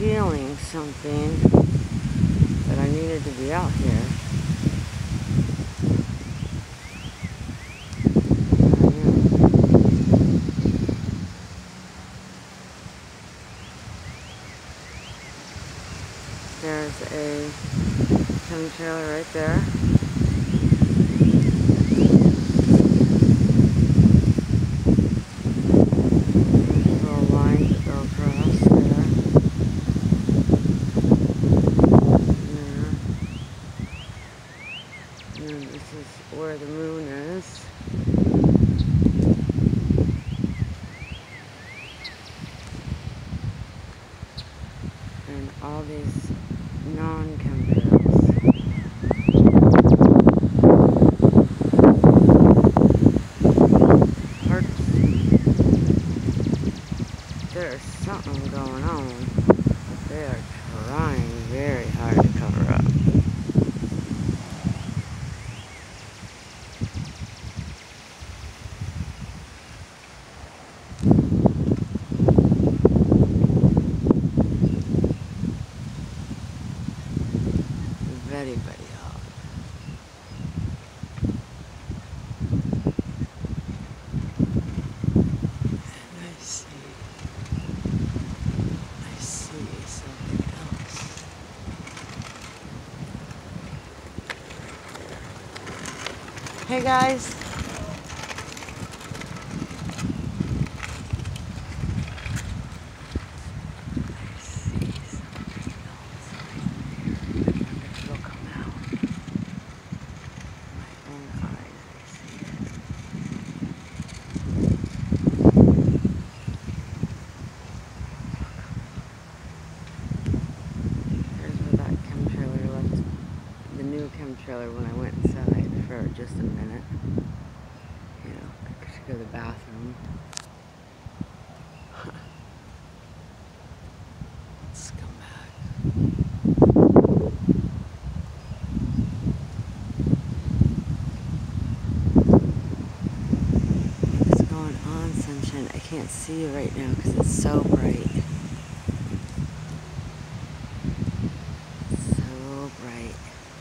feeling something that I needed to be out here. There's a chemtrailer right there. Where the moon is. And all these non-chemtrails. There's something going on. They are trying very hard to cover up. Very, very hard. And I see something else. Hey guys. Chemtrailer when I went inside for just a minute. You know, I should go to the bathroom. Scumbag. What's going on, sunshine? I can't see you right now because it's so bright. So bright.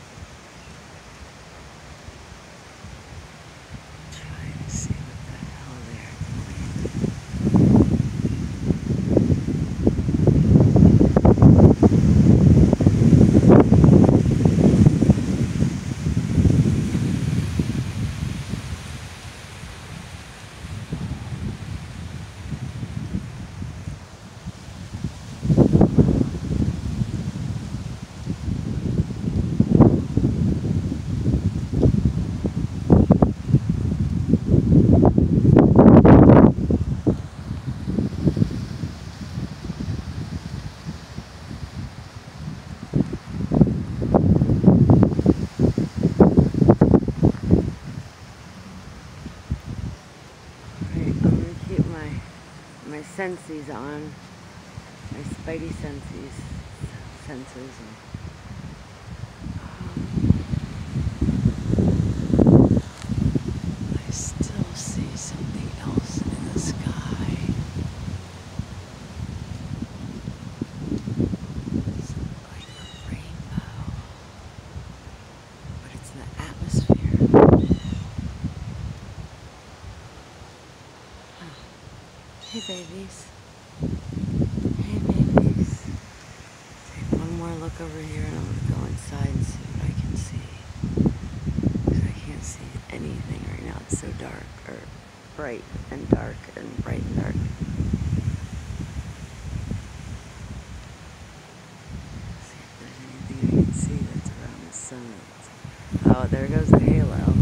My senses on, my spidey senses, and I still see something else in the sky. Something like a rainbow, but it's in the atmosphere. Hey babies. Hey babies. Take one more look over here and I'm going to go inside and see what I can see. Because I can't see anything right now. It's so dark, or bright and dark and bright and dark. See if there's anything I can see that's around the sun. Oh, there goes the halo.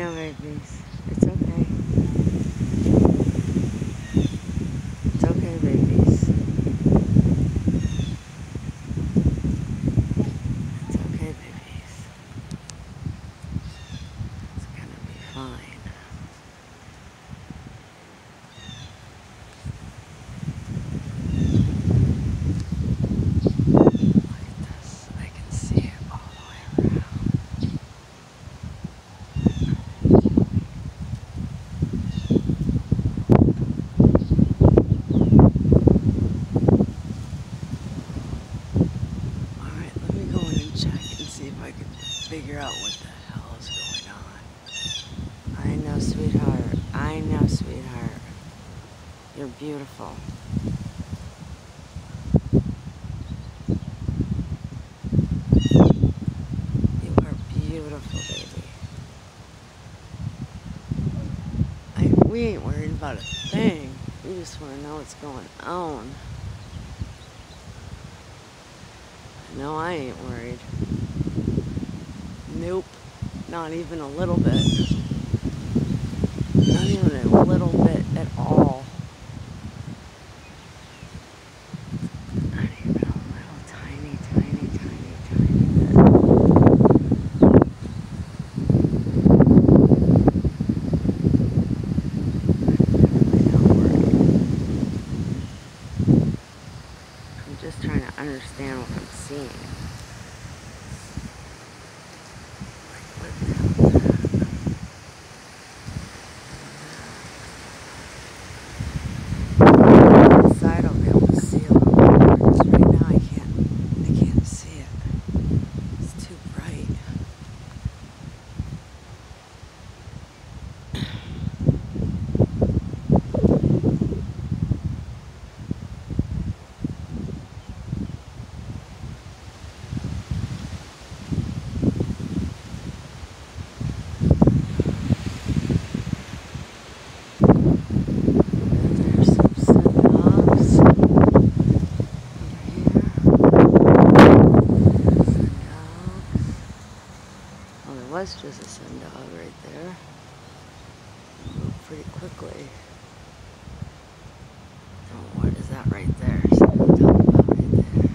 know, babies. It's okay. It's okay, babies. It's okay, babies. It's gonna be fine. Look at this. I can see it all the way around. Alright, let me go in and check and see if I can figure out what the hell is going on. I know, sweetheart. I know, sweetheart. You're beautiful. You are beautiful, baby. We ain't worried about a thing. We just want to know what's going on. No, I ain't worried. Nope. Not even a little bit. Not even a little bit at all. Not even a little tiny, tiny, tiny, tiny bit. I'm really not worried. I'm just trying to understand what I'm seeing. Inside I'll be able to see a little more, because right now I can't see it. It's too bright. Was just a sun dog right there. Moved pretty quickly. Oh, what is that right there? Something to talk about right there.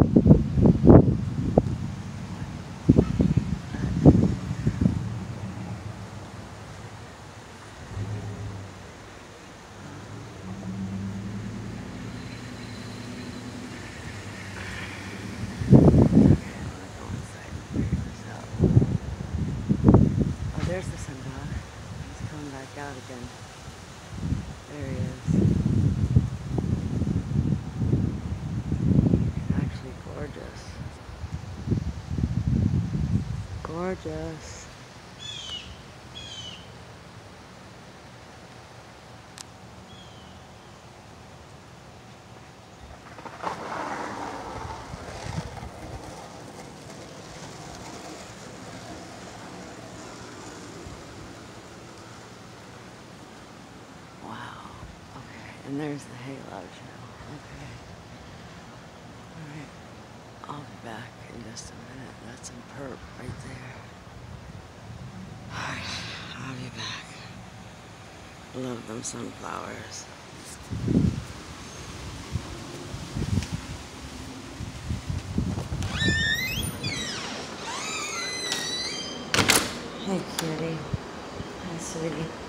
There's the sun dog. He's coming back out again. There he is. Actually gorgeous. Gorgeous. And there's the halo trail. Okay. Alright. I'll be back in just a minute. That's some perp right there. Alright. I'll be back. Love them sunflowers. Hey, kitty. Hi, sweetie.